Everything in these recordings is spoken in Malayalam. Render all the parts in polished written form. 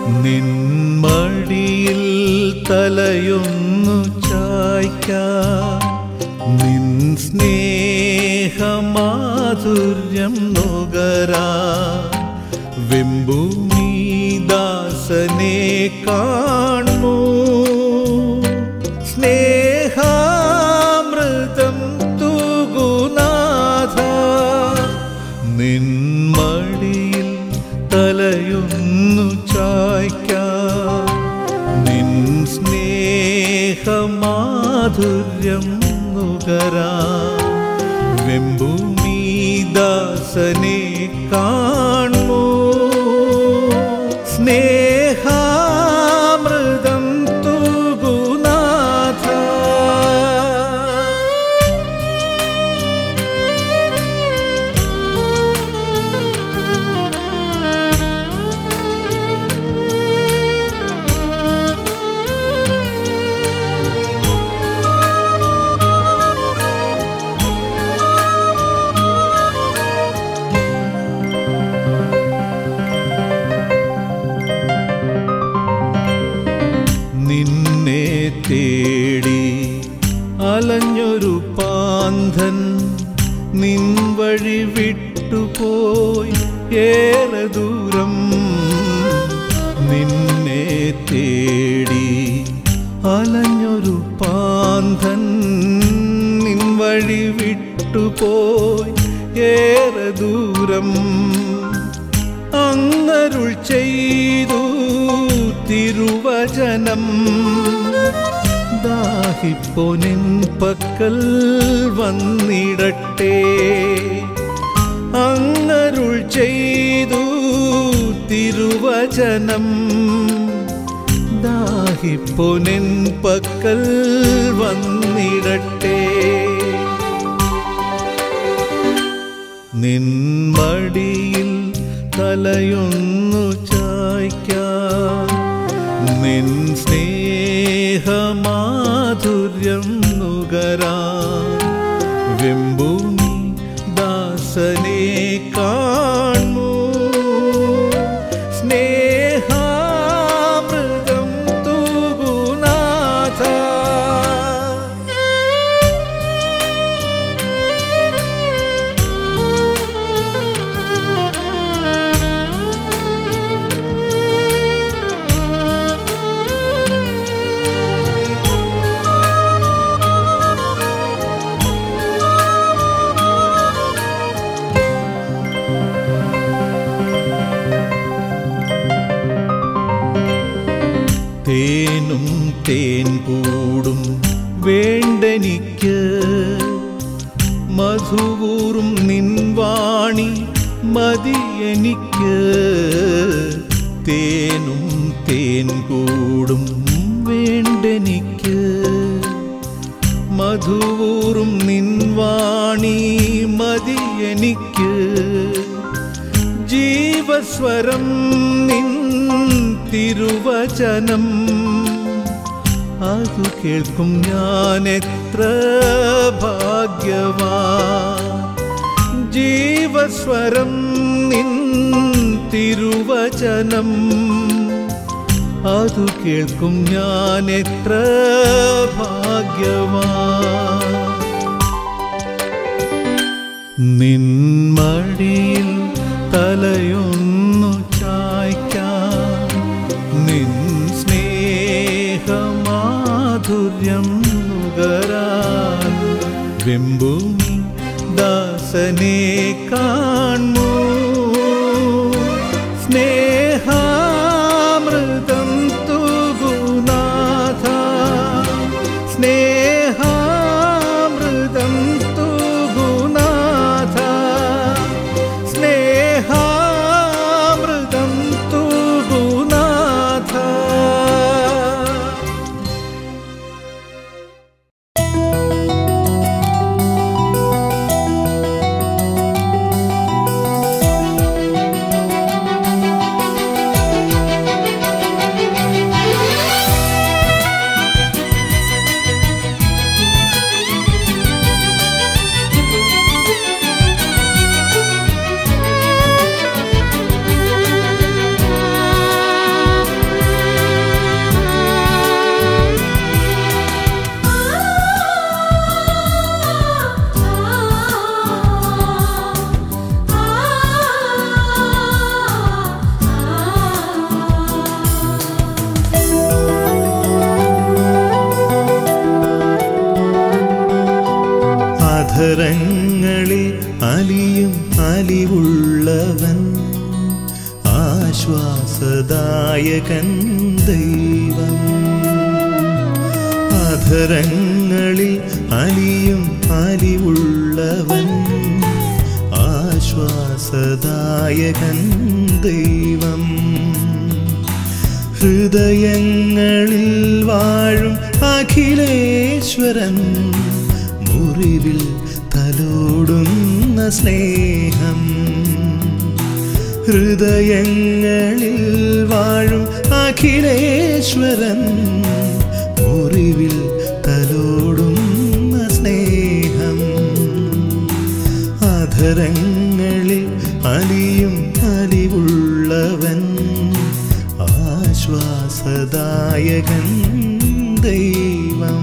നിൻമടിയിൽ തലയൊന്നു ചായ്ക്കാൻ നിൻ സ്നേഹമാധുര്യം നുകരാൻ വെമ്പുമീ ദാസനെ കാണൂ. സ്നേഹാമൃതം തൂകുനാഥ നിൻമടിയിൽ തലയൊന്നു ചായ്ക്കാൻ നിൻ സ്നേഹമാധുര്യം നുകരാൻ വെമ്പുമീ ദാസനെ കാണൂ. സ്നേഹാമൃതം തൂകുനാഥ നിന്നെ തേടി അലഞ്ഞൊരു പാന്തൻ നിൻ വഴി വിട്ടുപോയി ഏറെ ദൂരം. നിന്നെ തേടി അലഞ്ഞൊരു പാന്തൻ നിൻ വഴി വിട്ടുപോയി ഏറെ ദൂരം. അങ്ങരുൾ ചെയ്തു തിരുവചനം ദാഹിപ്പോനിൻ പക്കൽ വന്നിടട്ടെ. അങ്ങരുൾ ചെയ്തു തിരുവചനം ദാഹിപ്പോനിൻ പക്കൽ വന്നിടട്ടെ. നിൻമടിയിൽ തലയൊന്നു ചായ്ക്കാൻ നിൻ സ്നേഹമാധുര്യം നുകരാൻ വെമ്പുമീ ദാസനെ കാണൂ. സ്നേഹാമൃതം തൂകുനാഥ തേനും തേൻ കൂടും വേണ്ടെനിക്ക് മധുവൂറും നിൻവാണി മതി എനിക്ക്. തേനും തേൻ കൂടും വേണ്ടെനിക്ക് മധുവൂറും നിൻവാണി മതി എനിക്ക്. ജീവസ്വരം നിൻ തിരുവചനം അതു കേൾക്കും ഞാൻ എത്ര ഭാഗ്യവാൻ. ജീവസ്വരം നിൻ തിരുവചനം അതു കേൾക്കും ഞാൻ എത്ര ഭാഗ്യവാൻ. നിൻമടിയിൽ തലയൊന്നു ചായ്ക്കാൻ നിൻ സ്നേഹമാധുര്യം നുകരാൻ വെമ്പുമീ ദാസനെ കാണൂ. സ്നേഹാമൃതം തൂകുനാഥ സ്നേഹാമൃതം തൂകുനാഥ സ്നേഹാമൃതം തൂകുനാഥ. അധരങ്ങളിൽ അലിയും അലിവുള്ളവൻ ആശ്വാസദായകൻ ദൈവം. അധരങ്ങളിൽ അലിയും അലിവുള്ളവൻ ആശ്വാസദായകൻ ദൈവം. ഹൃദയങ്ങളിൽ വാഴും അഖിലേശ്വരൻ മുറിവിൽ തലോടുന്ന സ്നേഹം. ഹൃദയങ്ങളിൽ വാഴും അഖിലേശ്വരൻ മുറിവിൽ തലോടുന്ന സ്നേഹം. അധരങ്ങളിൽ അലിയും അലിവുള്ളവൻ ആശ്വാസദായകൻ ദൈവം.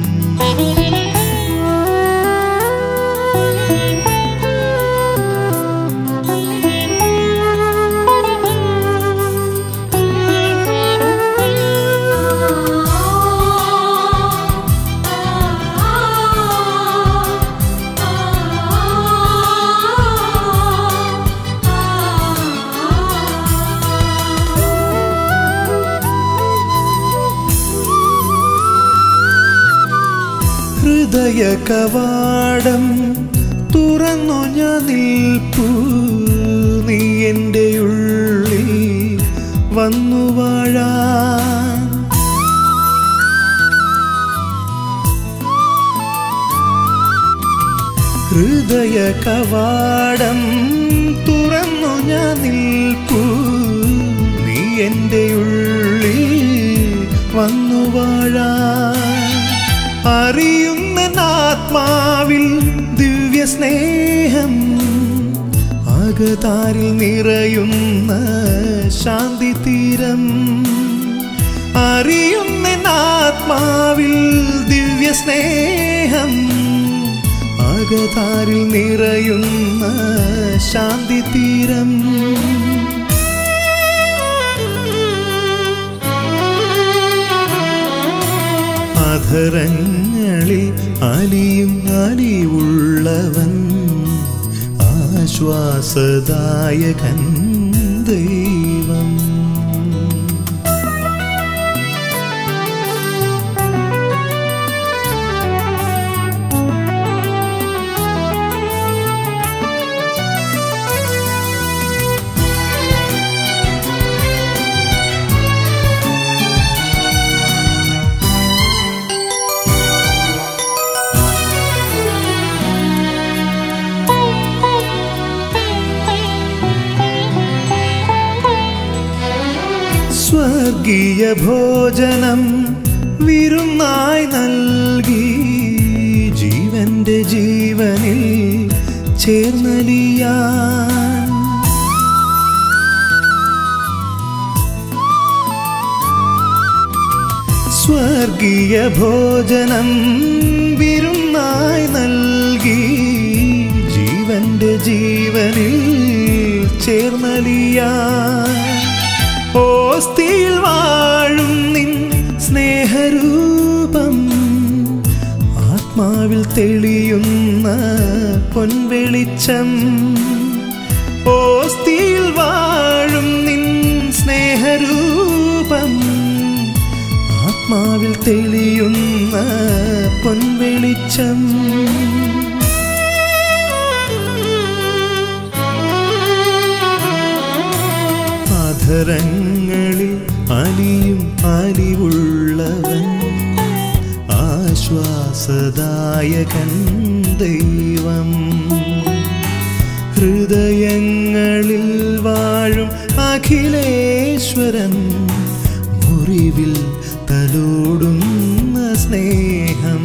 ഹൃദയ കവാടം തുറന്നു ഞാൻ നിൽപ്പൂ, നീ എൻ്റെ ഉള്ളിൽ വന്നു വാഴാൻ. ഹൃദയ കവാടം തുറന്നു ഞാൻ നിൽപ്പൂ, നീ എൻ്റെ ഉള്ളിൽ വന്നു വാഴാൻ. അറിയുന്ന ആത്മാവിൽ ദിവ്യ സ്നേഹം, അകതാരിൽ നിറയുന്ന ശാന്തി തീരം. അറിയുന്ന ആത്മാവിൽ ദിവ്യ സ്നേഹം, അകതാരിൽ നിറയുന്ന ശാന്തി തീരം. അധരങ്ങളിൽ അലിയും അലിവുള്ളവൻ ആശ്വാസദായകൻ ദൈവം. സ്വർഗീയ ഭോജനം വിരുന്നായി നൽകി, ജീവന്റെ ജീവനിൽ ചേർന്നലിയാൻ. സ്വർഗീയ ഭോജനം വിരുന്നായി നൽകി, ജീവന്റെ ജീവനിൽ ചേർന്നലിയാൻ. ഓസ്തിയിൽ വാഴും നിൻ സ്നേഹരൂപം, ആത്മാവിൽ തെളിയുന്ന പൊൻവെളിച്ചം. ഓസ്തിയിൽ വാഴും നിൻ സ്നേഹരൂപം, ആത്മാവിൽ തെളിയുന്ന പൊൻവെളിച്ചം. അധരങ്ങളിൽ അലിയും അലിവുള്ളവൻ ആശ്വാസദായകൻ ദൈവം. ഹൃദയങ്ങളിൽ വാഴും അഖിലേശ്വരൻ മുറിവിൽ തലോടുന്ന സ്നേഹം.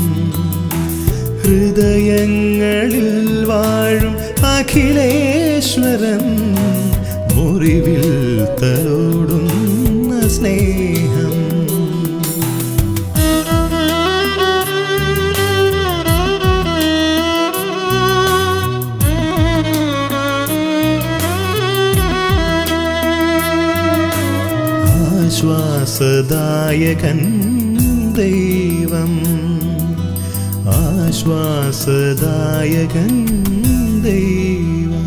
ഹൃദയങ്ങളിൽ വാഴും അഖിലേശ്വരൻ മുറിവിൽ തലോടുന്ന സ്നേഹം. ആശ്വാസദായകൻ ദൈവം, ആശ്വാസദായകൻ ദൈവം.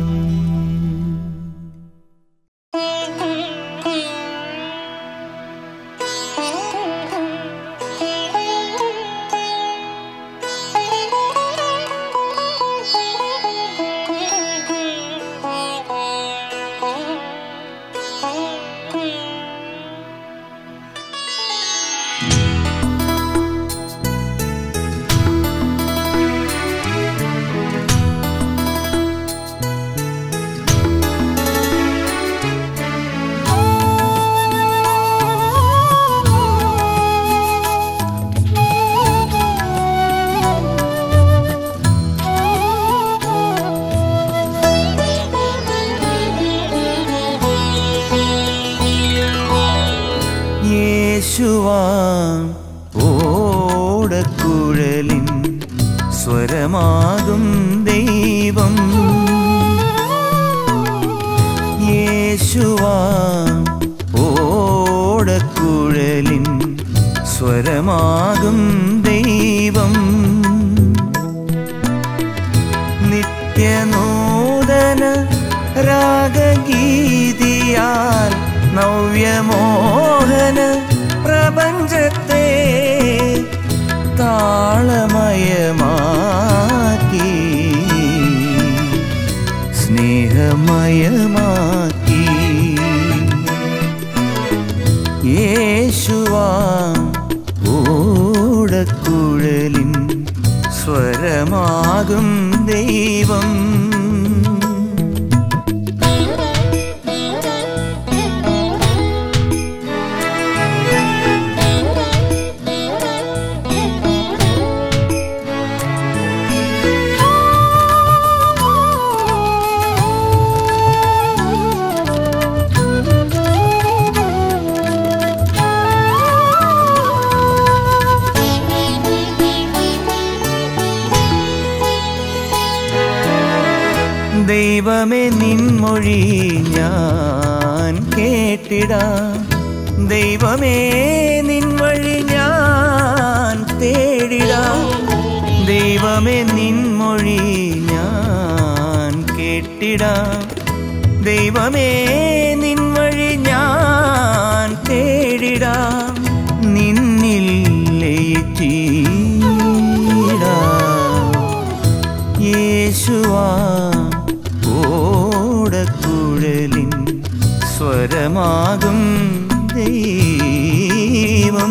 യേശുവാം ഓടക്കുഴലിൻ സ്വരമാകും ദൈവം. യേശുവാം ഓടക്കുഴലിൻ സ്വരമാകും ദൈവം. നിത്യനൂതന രാഗഗീതിയാൽ നവ്യമോഹന പ്രപഞ്ചത്തെ താളമയമാക്കി സ്നേഹമയമാക്കി. യേശുവാം ഓടക്കുഴലിൻ സ്വരമാകും ദൈവം. ദൈവമേ നിൻമൊഴി ഞാൻ കേട്ടിടാം. ദൈവമേ നിൻവഴി ഞാൻ തേടിടാം. ദൈവമേ നിൻമൊഴി ഞാൻ കേട്ടിടാം. ദൈവമേ നിൻവഴി ഞാൻ തേടിടാം. നിന്നിൽ ലയിച്ചിടാം. യേശുവാം ഓടക്കുഴലിൻ സ്വരമാകും ദൈവം.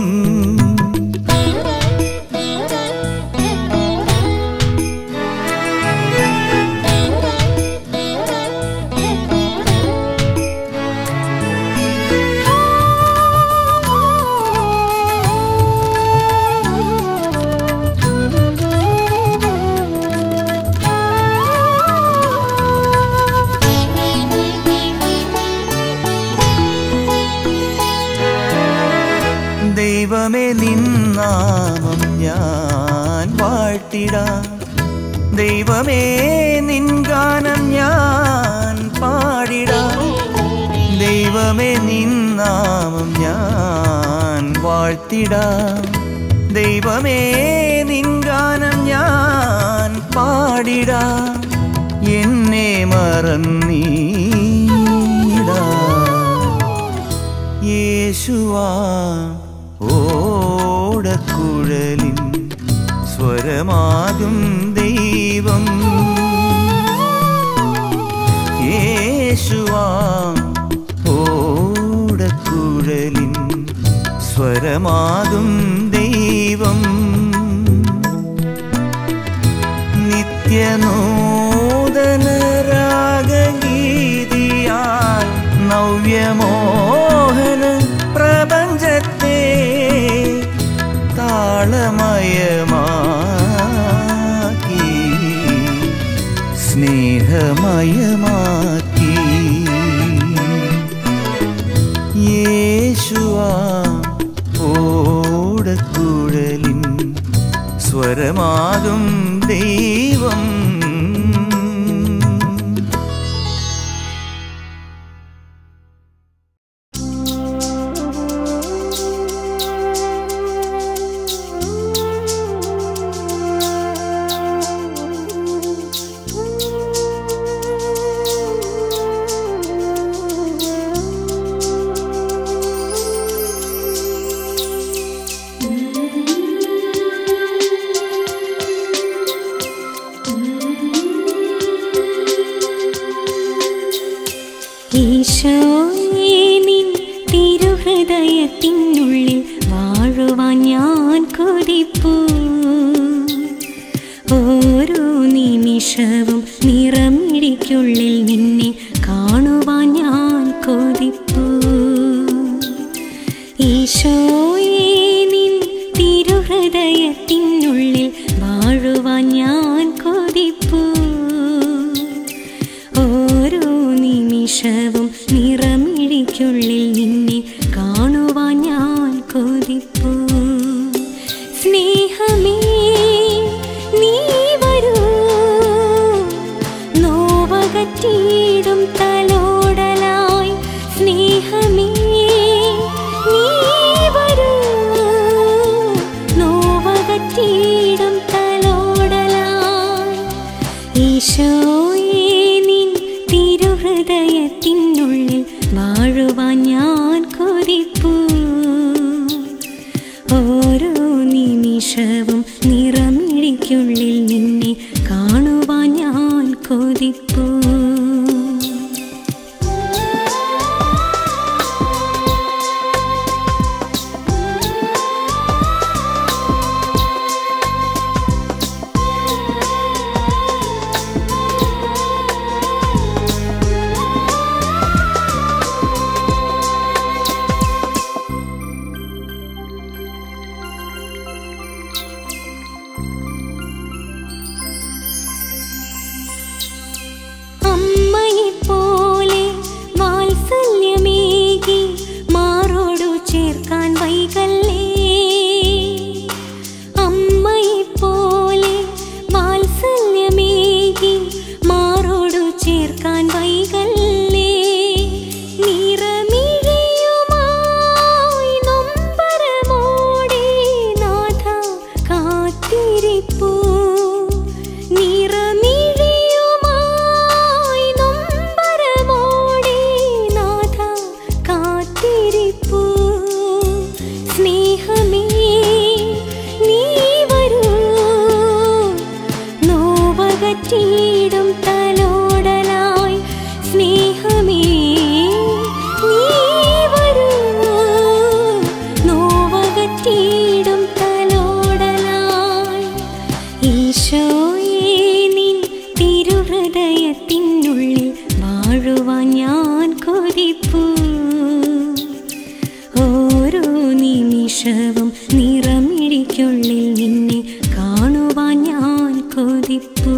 ദൈവമേ നിന്നാമം ഞാൻ വാഴ്ത്തിടാം. ദൈവമേ നിൻ ഗാനം ഞാൻ പാടിടാം. ദൈവമേ നിന്നാമം ഞാൻ വാഴ്ത്തിടാം. ദൈവമേ നിൻ ഗാനം ഞാൻ പാടിടാം. എന്നെ മറന്നീടാം. യേശുവാം ഓടക്കുഴലിൻ സ്വരമാകും ദൈവം. യേശുവാം ഓടക്കുഴലിൻ സ്വരമാകും ദൈവം. നിത്യനൂതന രാഗഗീതിയാൽ നവ്യമോഹന പ്രപഞ്ചത്തെ താളമയമാക്കി സ്നേഹമയമാക്കി. യേശുവാം ഓടക്കുഴലിൻ സ്വരമാകും ദൈവം. നിമിഷവും നിറമിഴിക്കുള്ളിൽ നിന്നെ കാണുവാൻ ഞാൻ കൊതിപ്പൂ. ഈശോയേ നിൻ തിരുഹൃദയത്തിനുള്ളിൽ വാഴുവാൻ ഞാൻ കൊതിപ്പൂ. ഓരോ നിമിഷവും നിറമിഴിക്കുള്ളിൽ നിന്നെ കാണുവാൻ ഞാൻ കൊതിപ്പൂ. സ്നേഹമേ നീ വരൂ, നോവകറ്റിയിടും തലോടലായി. സ്നേഹമേ നീ വരൂ, നോവകറ്റിയിടും തലോടലായി. ഈശോയേ നിൻ തിരുഹൃദയത്തിനുള്ളിൽ വാഴുവാൻ ഞാൻ കൊതിപ്പൂ. ഓരോ നിമിഷവും നിറമിഴിക്കുള്ളിൽ നിന്നെ കാണുവാൻ ഞാൻ കൊതിപ്പൂ. അമ്മയെപ്പോലെ വാത്സല്യമേകി മാറോടു ചേർക്കാൻ വൈകല്ലേ. അമ്മയെപ്പോലെ വാത്സല്യമേകി മാറോടു ചേർക്കാൻ വൈകല്ലേ. നിറമിഴിയുമായി നൊമ്പരമോടെ നാഥ കാത്തിരിപ്പൂ. നിറമിഴിയുമായി നൊമ്പരമോടെ നാഥ കാത്തിരിപ്പൂ. സ്നേഹമേ നീ വരൂ, നോവകറ്റിയിടും തലോടലായി. സ്നേഹമേ നീ വരൂ, നോവകറ്റിയിടും തലോടലായി. ഈശോയേ നിൻ തിരുഹൃദയത്തിനുള്ളിൽ വാഴുവാൻ ഞാൻ കൊതിപ്പൂ. ഓരോ നിമിഷവും നിറമിഴിക്കുള്ളിൽ നിന്നെ കാണുവാൻ ഞാൻ കൊതിപ്പൂ.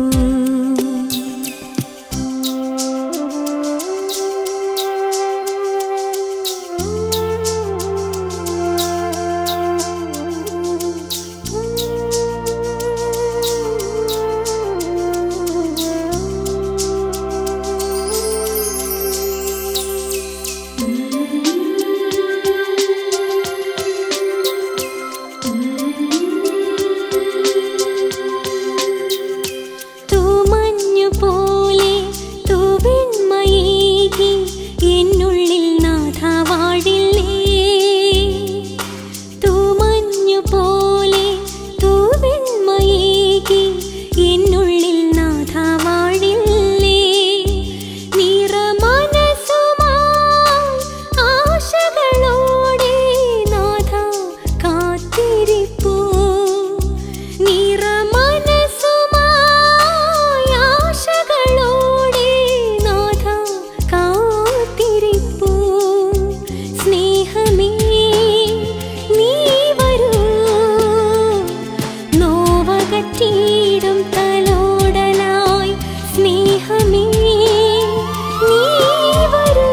തൂമഞ്ഞുപോലെ തൂവെണ്മയേകി എന്നുള്ളിൽ നാഥ വാഴില്ലേ. തൂമഞ്ഞുപോലെ തൂവെണ്മയേകി എന്നുള്ളിൽ നാഥ വാഴില്ലേ. നിറമനസ്സുമായി ആശകളോടെ നാഥ കാത്തിരിപ്പൂ. നിറമനസ്സുമായി ആശകളോടെ നാഥ കാത്തിരിപ്പൂ. സ്നേഹമേ നീ വരൂ, നോവകറ്റിയിടും തലോടലായി. സ്നേഹമേ നീ വരൂ,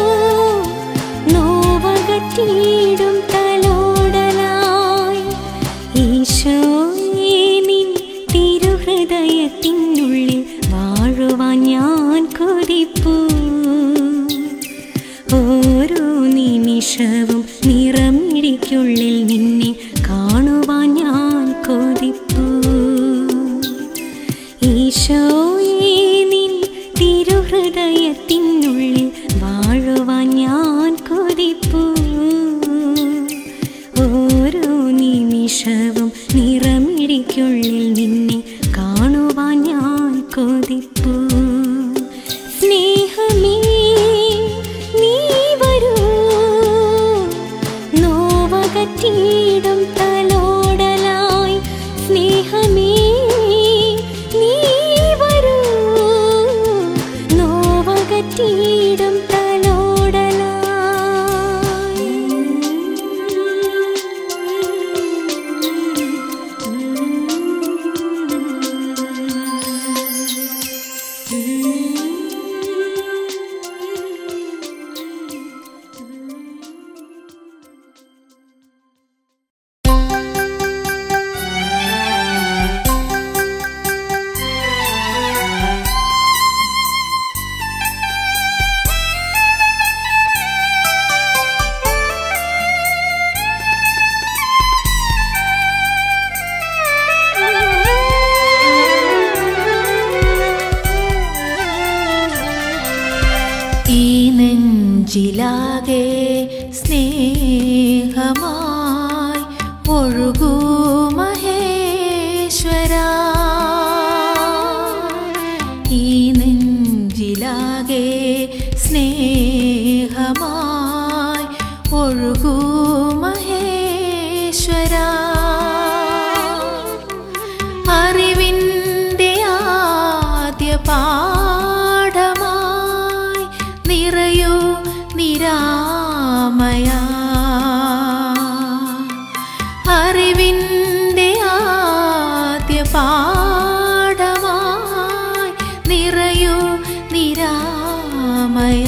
നോവകറ്റിയിടും തലോടലായി. ഈശോയേ നിൻ തിരുഹൃദയത്തിനുള്ളിൽ വാഴുവാൻ ഞാൻ കൊതിപ്പൂ. ഓരോ നിമിഷവും നിറമിഴിക്കുള്ളിൽ നിന്നെ കാണുവാൻ ഞാൻ കൊതിപ്പൂ. ഈശോയേ നിൻ തിരുഹൃദയത്തിനുള്ളിൽ വാഴുവാൻ ഞാൻ കൊതിപ്പൂ. ഓരോ നിമിഷവും നിറമിഴിക്കുള്ളിൽ നിന്നെ കാണുവാൻ ഞാൻ കൊതിപ്പൂ. സ്നേഹമേ നീ വരൂ, നോവകറ്റിയിടും തലോടലായി. നെഞ്ചിലാകെ സ്നേഹമായി ഒഴുകൂ മഹേശ്വരാ. ഈ നെഞ്ചിലാകെ സ്നേഹമായി ഒഴുകൂ മഹേശ്വരാ. അറിവിൻ്റെ ആദ്യ പാഠമായി നിറയൂ നിരാമയ. അറിവിൻ്റെ ആദ്യ പാഠമായി നിറയൂ നിരാമയ.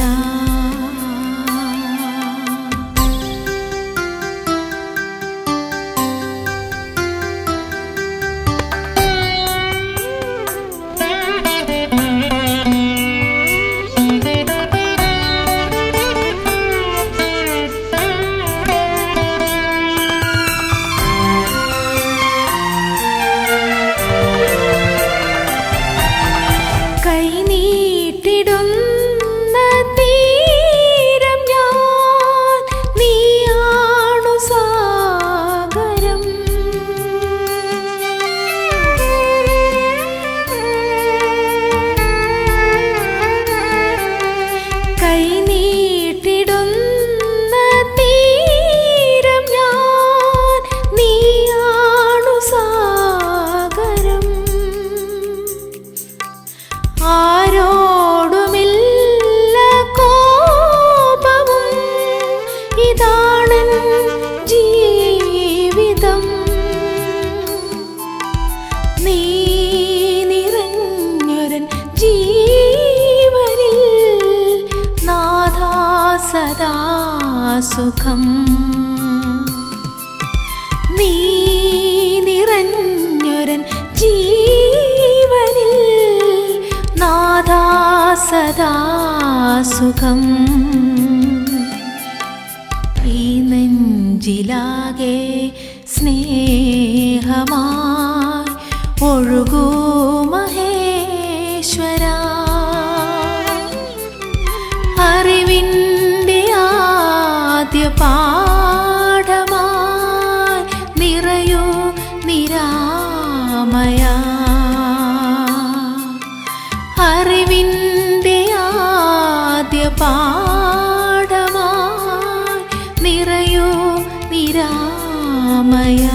കൈനീട്ടിടുന്ന തീരം ഞാൻ, നീയാണു സാഗരം. കൈനീട്ടിടുന്ന തീരം ഞാൻ, നീയാണു സാഗരം. ആരോടുമില്ല കോപവും, ഇതാണെൻ ജീവിതം. നീ നിറഞ്ഞൊരൻ ജീവനിൽ നാഥാ സദാ സുഖം. നീ നിറഞ്ഞൊരൻ ജീവനിൽ നാഥാ സദാ സുഖം. ഈ നെഞ്ചിലാകെ സ്നേഹമായി ഒഴുകൂ മഹേശ്വരാ. അറിവിൻ്റെ ആദ്യ പാഠമായി നിറയൂ നിരാമയ. അറിവിൻ്റെ ആദ്യ പാഠമായി നിറയൂ നിരാമയ.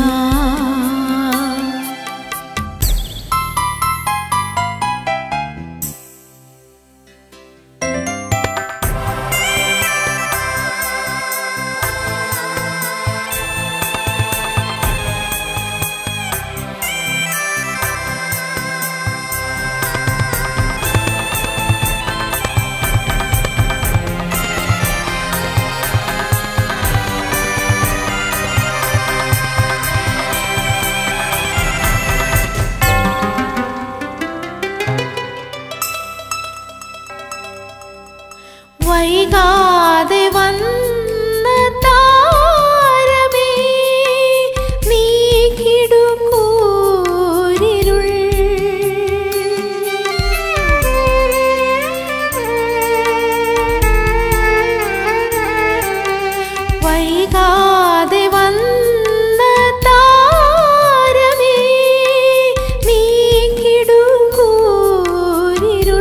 വൈകാതെ വന്ന താരമേ, നീ കിടുകൂരിരുൾ. വൈകാതെ വന്ന താരമേ, നീ കിടുകൂരിരുൾ.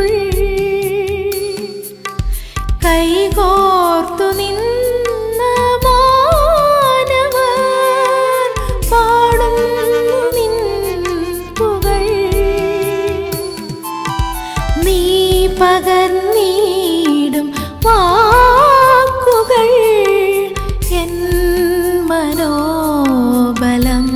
കൈകോർത്തു നിന്ന മാനവർ പാടുന്നു നിൻ പുകൾ. നീ പകർന്നിടും വാക്കുകൾ എൻ മനോബലം.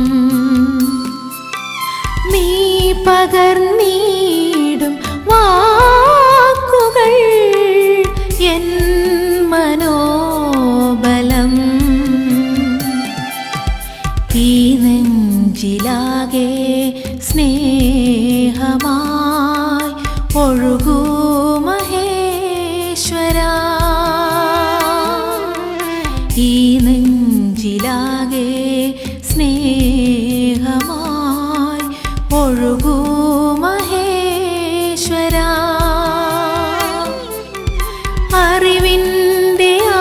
നീ പകർന്നിടും വാക്കുകൾ എൻ മനോബലം. ഈ നെഞ്ചിലാകെ സ്നേഹമായി ഒഴുകൂ മഹേശ്വരാ. ഈ നെഞ്ചിലാകെ സ്നേഹമായി ഒഴുകൂ മഹേശ്വരാ. അറിവിൻ്റെ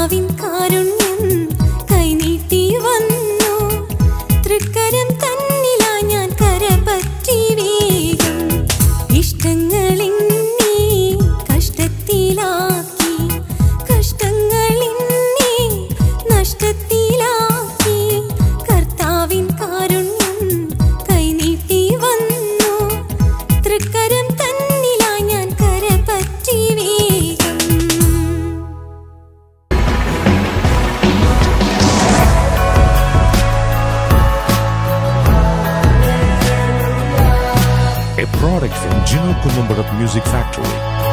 കർത്താവിൻ കാരുണ്യം കൈനീട്ടി വന്നു. തൃക്കരം തന്നിലാ ഞാൻ കരപറ്റി വേഗം. ഇഷ്ടങ്ങളെന്നെ കഷ്ടത്തിലാക്കി, കഷ്ടങ്ങളെന്നെ നഷ്ടത്തിലാക്കി. കർത്താവിൻ കാരുണ്യം കൈനീട്ടി വന്നു. തൃക്കരം തന്നിലാ ഞാൻ കരപറ്റി വേഗം. A product from Gino Columbarat Music Factory.